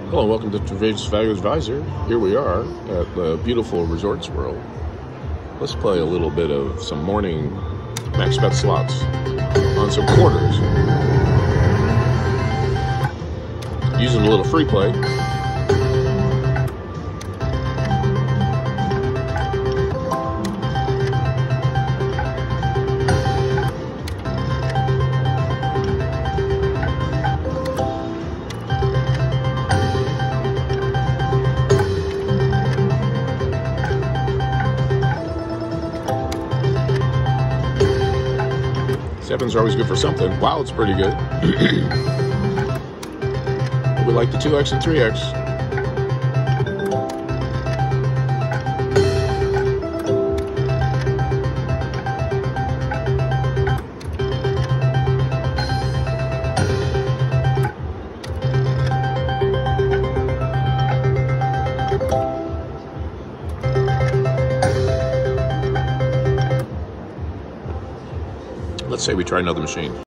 Hello, welcome to Today's Value Advisor. Here we are at the beautiful Resorts World. Let's play a little bit of some morning max bet slots on some quarters. Using a little free play. Sevens are always good for something. Wow, it's pretty good. We like the 2x and 3x. Let's say we try another machine.